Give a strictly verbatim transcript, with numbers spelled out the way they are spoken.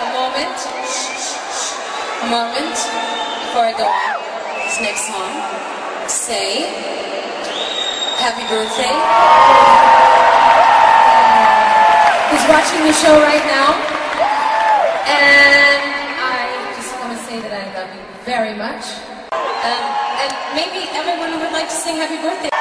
a moment, a moment before I go on this next song. Say, happy birthday. Who's watching the show right now? And I just want to say that I love you very much. Um, and maybe everyone would like to sing happy birthday.